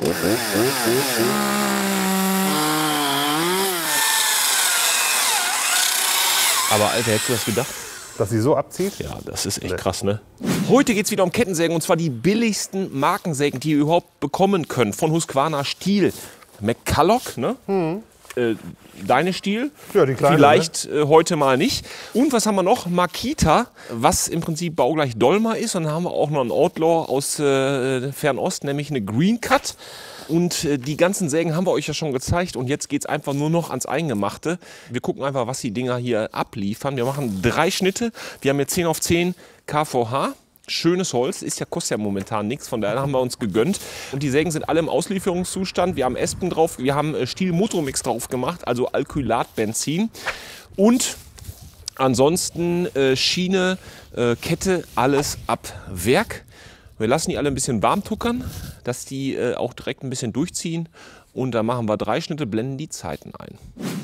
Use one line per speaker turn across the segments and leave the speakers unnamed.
Aber Alter, hättest du das gedacht?
Dass sie so abzieht?
Ja, das ist echt krass, ne? Heute geht es wieder um Kettensägen und zwar die billigsten Markensägen, die ihr überhaupt bekommen könnt. Von Husqvarna Stihl. McCulloch, ne? Deine Stihl?
Ja, die kleine,
vielleicht heute mal nicht. Und was haben wir noch? Makita, was im Prinzip baugleich Dolma ist. Und dann haben wir auch noch einen Outlaw aus Fernost, nämlich eine Green Cut. Und die ganzen Sägen haben wir euch ja schon gezeigt. Und jetzt geht es einfach nur noch ans Eingemachte. Wir gucken einfach, was die Dinger hier abliefern. Wir machen 3 Schnitte. Wir haben hier 10 auf 10 kVH. Schönes Holz, kostet ja momentan nichts, von daher haben wir uns gegönnt. Und die Sägen sind alle im Auslieferungszustand. Wir haben Espen drauf, wir haben Stihl Motormix drauf gemacht, also Alkylatbenzin. Und ansonsten Schiene, Kette, alles ab Werk. Wir lassen die alle ein bisschen warm tuckern, dass die auch direkt ein bisschen durchziehen. Und dann machen wir 3 Schnitte, blenden die Zeiten ein.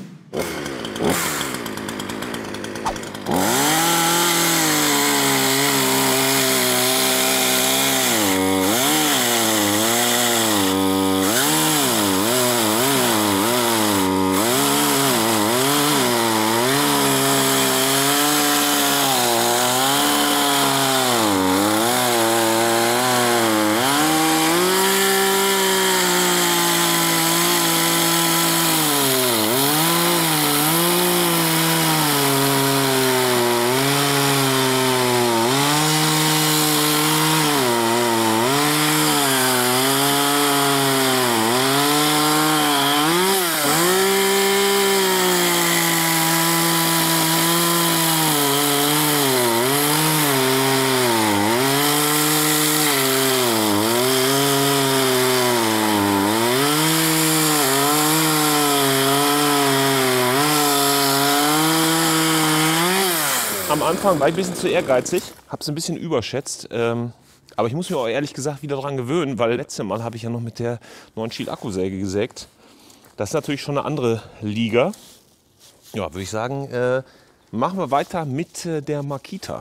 Am Anfang war ich ein bisschen zu ehrgeizig, habe es ein bisschen überschätzt. Aber ich muss mir auch ehrlich gesagt wieder daran gewöhnen, weil letztes Mal habe ich ja noch mit der neuen Stihl Akkusäge gesägt. Das ist natürlich schon eine andere Liga. Ja, würde ich sagen, machen wir weiter mit der Makita.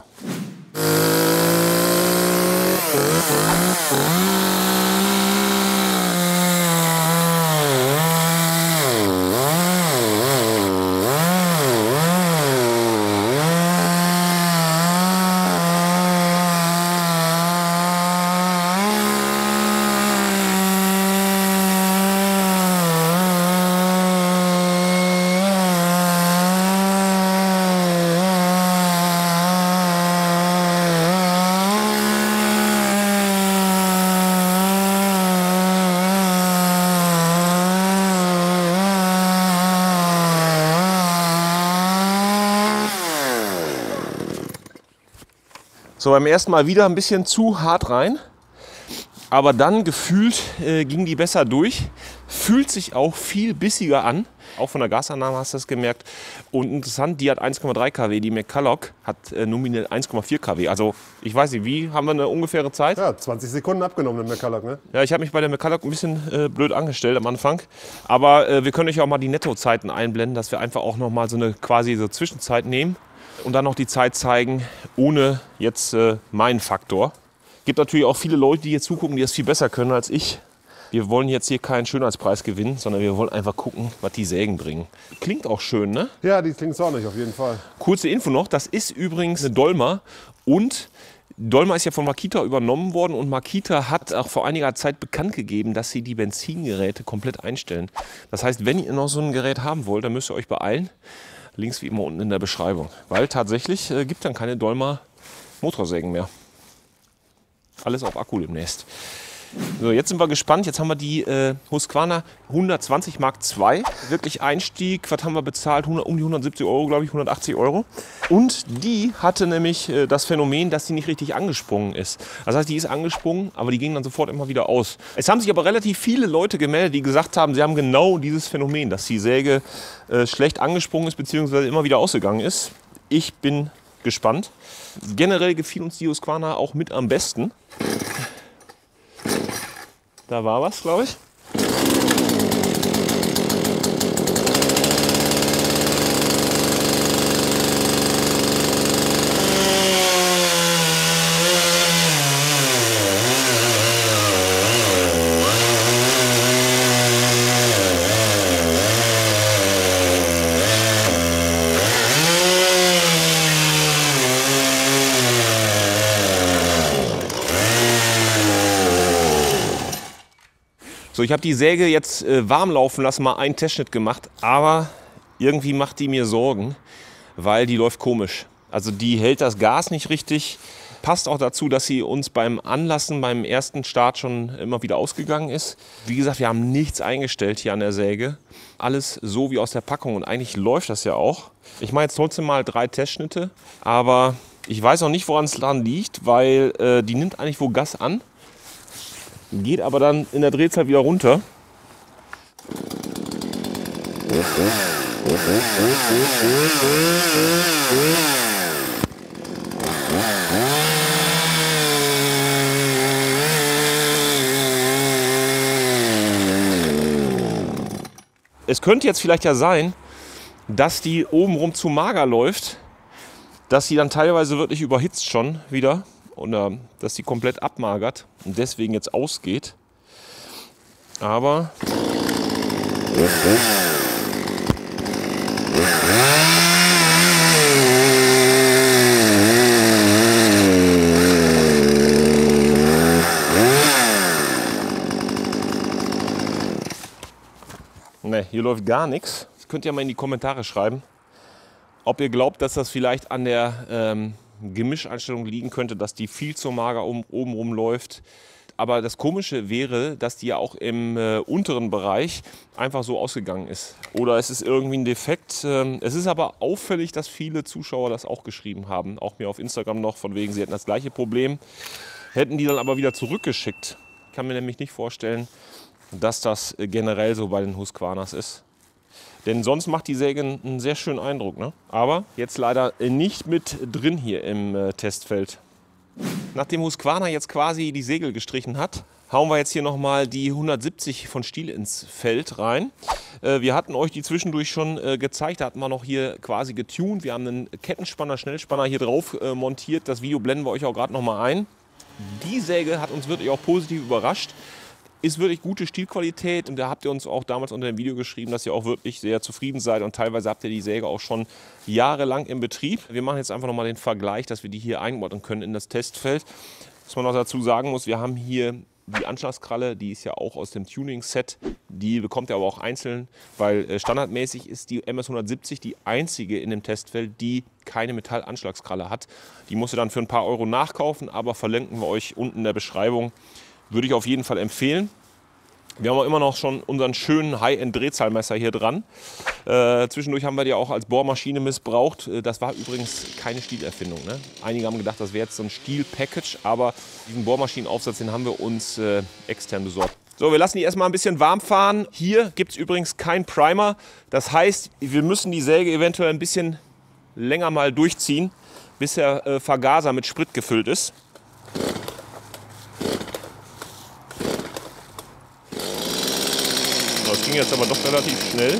So, beim ersten Mal wieder ein bisschen zu hart rein, aber dann gefühlt ging die besser durch. Fühlt sich auch viel bissiger an. Auch von der Gasannahme hast du das gemerkt. Und interessant, die hat 1,3 kW, die McCulloch hat nominell 1,4 kW. Also ich weiß nicht, wie haben wir eine ungefähre Zeit?
Ja, 20 Sekunden abgenommen, der McCulloch, ne?
Ja, ich habe mich bei der McCulloch ein bisschen blöd angestellt am Anfang. Aber wir können euch auch mal die Nettozeiten einblenden, dass wir einfach auch noch mal so eine quasi so Zwischenzeit nehmen. Und dann noch die Zeit zeigen, ohne jetzt meinen Faktor. Gibt natürlich auch viele Leute, die hier zugucken, die das viel besser können als ich. Wir wollen jetzt hier keinen Schönheitspreis gewinnen, sondern wir wollen einfach gucken, was die Sägen bringen. Klingt auch schön, ne?
Ja, die klingt zornig auf jeden Fall.
Kurze Info noch, das ist übrigens eine Dolma. Und Dolma ist ja von Makita übernommen worden. Und Makita hat auch vor einiger Zeit bekannt gegeben, dass sie die Benzingeräte komplett einstellen. Das heißt, wenn ihr noch so ein Gerät haben wollt, dann müsst ihr euch beeilen. Links wie immer unten in der Beschreibung. Weil tatsächlich gibt dann keine Dolma Motorsägen mehr. Alles auf Akku demnächst. So, jetzt sind wir gespannt. Jetzt haben wir die Husqvarna 120 Mark II. Wirklich Einstieg. Was haben wir bezahlt? Um die 170 Euro, glaube ich, 180 Euro. Und die hatte nämlich das Phänomen, dass sie nicht richtig angesprungen ist. Das heißt, die ist angesprungen, aber die ging dann sofort immer wieder aus. Es haben sich aber relativ viele Leute gemeldet, die gesagt haben, sie haben genau dieses Phänomen, dass die Säge schlecht angesprungen ist, beziehungsweise immer wieder ausgegangen ist. Ich bin gespannt. Generell gefiel uns die Husqvarna auch mit am besten. Da war was, glaube ich. So, ich habe die Säge jetzt warm laufen lassen, mal einen Testschnitt gemacht, aber irgendwie macht die mir Sorgen, weil die läuft komisch. Also die hält das Gas nicht richtig. Passt auch dazu, dass sie uns beim Anlassen, beim ersten Start schon immer wieder ausgegangen ist. Wie gesagt, wir haben nichts eingestellt hier an der Säge. Alles so wie aus der Packung und eigentlich läuft das ja auch. Ich mache jetzt trotzdem mal 3 Testschnitte, aber ich weiß auch nicht, woran es dran liegt, weil die nimmt eigentlich wohl Gas an, geht aber dann in der Drehzahl wieder runter. Es könnte jetzt vielleicht ja sein, dass die obenrum zu mager läuft, dass sie dann teilweise wirklich überhitzt schon wieder oder dass sie komplett abmagert und deswegen jetzt ausgeht. Aber ne, hier läuft gar nichts. Das könnt ihr mal in die Kommentare schreiben, ob ihr glaubt, dass das vielleicht an der Gemischeinstellung liegen könnte, dass die viel zu mager oben rum läuft. Aber das Komische wäre, dass die ja auch im unteren Bereich einfach so ausgegangen ist. Oder es ist irgendwie ein Defekt. Es ist aber auffällig, dass viele Zuschauer das auch geschrieben haben. Auch mir auf Instagram noch, von wegen, sie hätten das gleiche Problem. Hätten die dann aber wieder zurückgeschickt. Ich kann mir nämlich nicht vorstellen, dass das generell so bei den Husqvarnas ist. Denn sonst macht die Säge einen sehr schönen Eindruck, ne? Aber jetzt leider nicht mit drin hier im Testfeld. Nachdem Husqvarna jetzt quasi die Segel gestrichen hat, hauen wir jetzt hier nochmal die 170 von Stihl ins Feld rein. Wir hatten euch die zwischendurch schon gezeigt, da hatten wir noch hier quasi getuned. Wir haben einen Kettenspanner, Schnellspanner hier drauf montiert. Das Video blenden wir euch auch gerade nochmal ein. Die Säge hat uns wirklich auch positiv überrascht. Ist wirklich gute Stielqualität und da habt ihr uns auch damals unter dem Video geschrieben, dass ihr auch wirklich sehr zufrieden seid und teilweise habt ihr die Säge auch schon jahrelang im Betrieb. Wir machen jetzt einfach nochmal den Vergleich, dass wir die hier einordnen können in das Testfeld. Was man noch dazu sagen muss, wir haben hier die Anschlagskralle, die ist ja auch aus dem Tuning-Set, die bekommt ihr aber auch einzeln, weil standardmäßig ist die MS 170 die einzige in dem Testfeld, die keine Metallanschlagskralle hat. Die musst ihr dann für ein paar Euro nachkaufen, aber verlinken wir euch unten in der Beschreibung. Würde ich auf jeden Fall empfehlen. Wir haben auch immer noch schon unseren schönen High-End-Drehzahlmesser hier dran. Zwischendurch haben wir die auch als Bohrmaschine missbraucht. Das war übrigens keine Stielerfindung, ne? Einige haben gedacht, das wäre jetzt so ein Stiel-Package, aber diesen Bohrmaschinenaufsatz, den haben wir uns extern besorgt. So, wir lassen die erstmal ein bisschen warm fahren. Hier gibt es übrigens keinen Primer. Das heißt, wir müssen die Säge eventuell ein bisschen länger mal durchziehen, bis der Vergaser mit Sprit gefüllt ist. Das ging jetzt aber doch relativ schnell.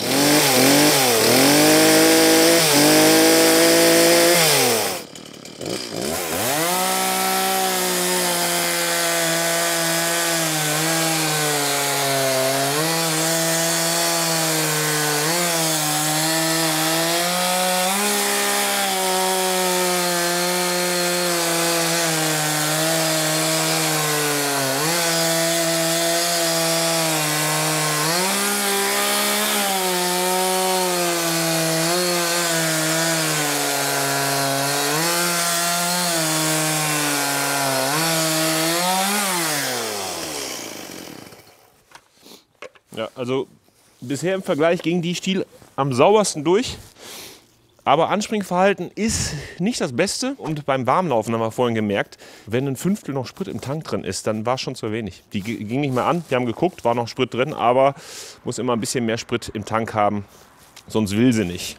Ja, also bisher im Vergleich ging die Stiel am saubersten durch. Aber Anspringverhalten ist nicht das Beste. Und beim Warmlaufen haben wir vorhin gemerkt, wenn ein Fünftel noch Sprit im Tank drin ist, dann war es schon zu wenig. Die ging nicht mehr an, wir haben geguckt, war noch Sprit drin, aber muss immer ein bisschen mehr Sprit im Tank haben, sonst will sie nicht.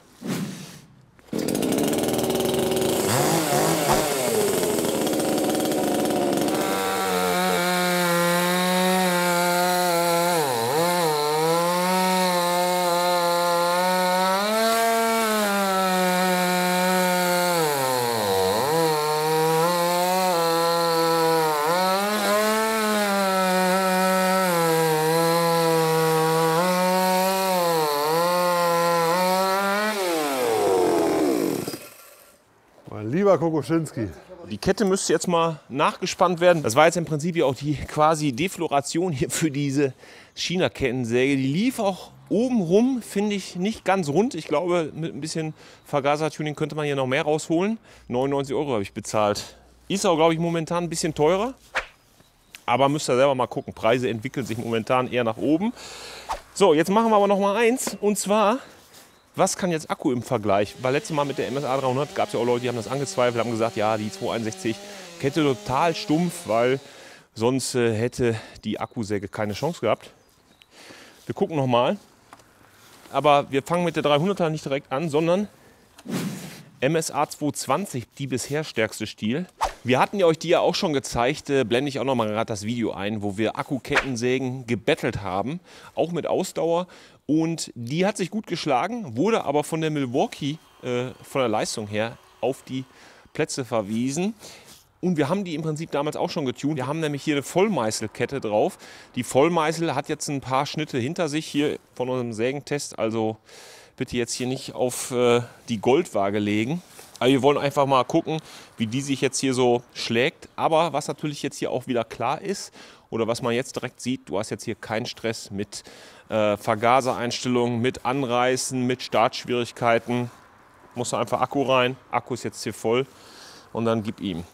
Mein lieber Kokoschinski,
Die Kette müsste jetzt mal nachgespannt werden. Das war jetzt im Prinzip ja auch die quasi Defloration hier für diese China-Kettensäge. Die lief auch oben rum, finde ich, nicht ganz rund. Ich glaube, mit ein bisschen Vergasertuning könnte man hier noch mehr rausholen. 99 € habe ich bezahlt. Ist auch, glaube ich, momentan ein bisschen teurer. Aber müsst ihr selber mal gucken. Preise entwickeln sich momentan eher nach oben. So, jetzt machen wir aber noch mal eins. Und zwar, was kann jetzt Akku im Vergleich? Weil letztes Mal mit der MSA 300 gab es ja auch Leute, die haben das angezweifelt, haben gesagt, ja, die 261 Kette total stumpf, weil sonst hätte die Akkusäge keine Chance gehabt. Wir gucken noch mal. Aber wir fangen mit der 300er nicht direkt an, sondern MSA 220, die bisher stärkste Stiel. Wir hatten ja euch die ja auch schon gezeigt, blende ich auch noch mal gerade das Video ein, wo wir Akkukettensägen gebettelt haben, auch mit Ausdauer. Und die hat sich gut geschlagen, wurde aber von der Milwaukee, von der Leistung her, auf die Plätze verwiesen. Und wir haben die im Prinzip damals auch schon getunt. Wir haben nämlich hier eine Vollmeißelkette drauf. Die Vollmeißel hat jetzt ein paar Schnitte hinter sich hier von unserem Sägentest. Also bitte jetzt hier nicht auf die Goldwaage legen. Aber wir wollen einfach mal gucken, wie die sich jetzt hier so schlägt. Aber was natürlich jetzt hier auch wieder klar ist, oder was man jetzt direkt sieht, du hast jetzt hier keinen Stress mit Vergasereinstellungen, mit Anreißen, mit Startschwierigkeiten. Musst du einfach Akku rein. Akku ist jetzt hier voll und dann gib ihm.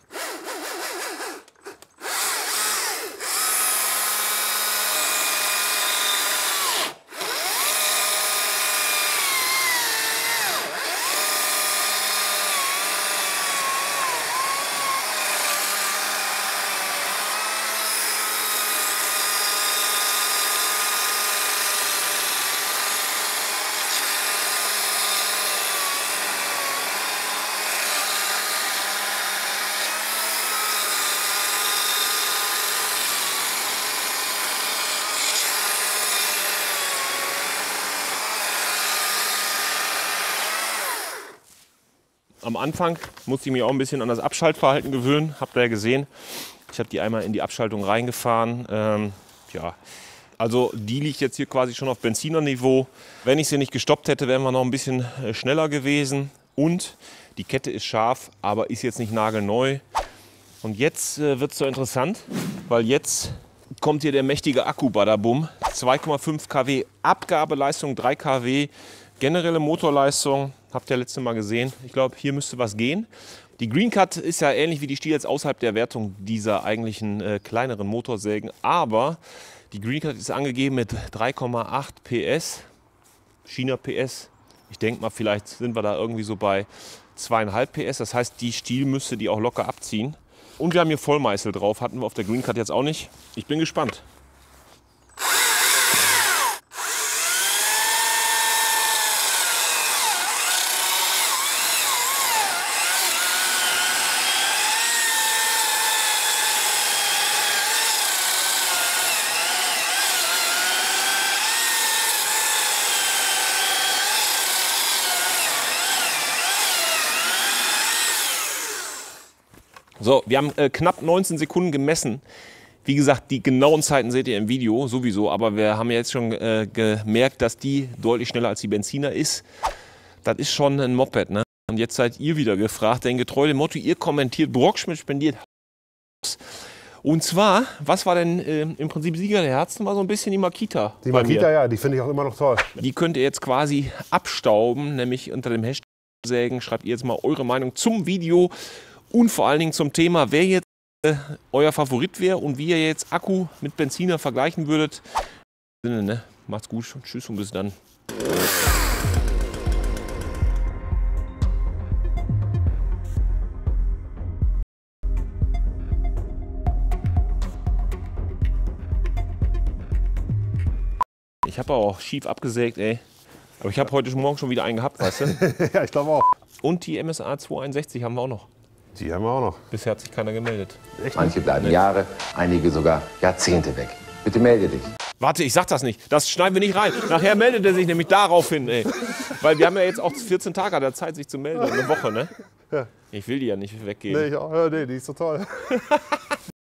Am Anfang musste ich mich auch ein bisschen an das Abschaltverhalten gewöhnen. Habt ihr ja gesehen. Ich habe die einmal in die Abschaltung reingefahren. Ja, also die liegt jetzt hier quasi schon auf Benzinerniveau. Wenn ich sie nicht gestoppt hätte, wären wir noch ein bisschen schneller gewesen. Und die Kette ist scharf, aber ist jetzt nicht nagelneu. Und jetzt wird es so interessant, weil jetzt kommt hier der mächtige Akku Badabum. 2,5 kW Abgabeleistung, 3 kW generelle Motorleistung. Habt ihr letztes Mal gesehen. Ich glaube, hier müsste was gehen. Die Green Cut ist ja ähnlich wie die Stihl jetzt außerhalb der Wertung dieser eigentlichen kleineren Motorsägen. Aber die Green Cut ist angegeben mit 3,8 PS, China PS. Ich denke mal, vielleicht sind wir da irgendwie so bei 2,5 PS. Das heißt, die Stihl müsste die auch locker abziehen. Und wir haben hier Vollmeißel drauf. Hatten wir auf der Green Cut jetzt auch nicht. Ich bin gespannt. So, wir haben knapp 19 Sekunden gemessen. Wie gesagt, die genauen Zeiten seht ihr im Video sowieso, aber wir haben jetzt schon gemerkt, dass die deutlich schneller als die Benziner ist. Das ist schon ein Moped, ne? Und jetzt seid ihr wieder gefragt, denn getreu dem Motto, ihr kommentiert, Brockschmidt spendiert. Und zwar, was war denn im Prinzip Sieger der Herzen? War so ein bisschen die Makita.
Die Makita, ja, die finde ich auch immer noch toll.
Die könnt ihr jetzt quasi abstauben, nämlich unter dem Hashtag Sägen. Schreibt ihr jetzt mal eure Meinung zum Video. Und vor allen Dingen zum Thema, wer jetzt euer Favorit wäre und wie ihr jetzt Akku mit Benziner vergleichen würdet. Ne? Macht's gut, tschüss und bis dann. Ich habe auch schief abgesägt, ey. Aber ich habe heute Morgen schon wieder einen gehabt, weißt du?
Ja, ich glaube auch.
Und die MSA 261 haben wir auch noch.
Die haben wir auch noch.
Bisher hat sich keiner gemeldet.
Echt?
Manche bleiben Jahre, einige sogar Jahrzehnte weg. Bitte melde dich.
Warte, ich sag das nicht. Das schneiden wir nicht rein. Nachher meldet er sich nämlich daraufhin, ey. Weil wir haben ja jetzt auch 14 Tage der Zeit, sich zu melden. Eine Woche, ne?
Ja.
Ich will die ja nicht weggeben.
Nee, ich auch. Ja, nee, die ist so toll.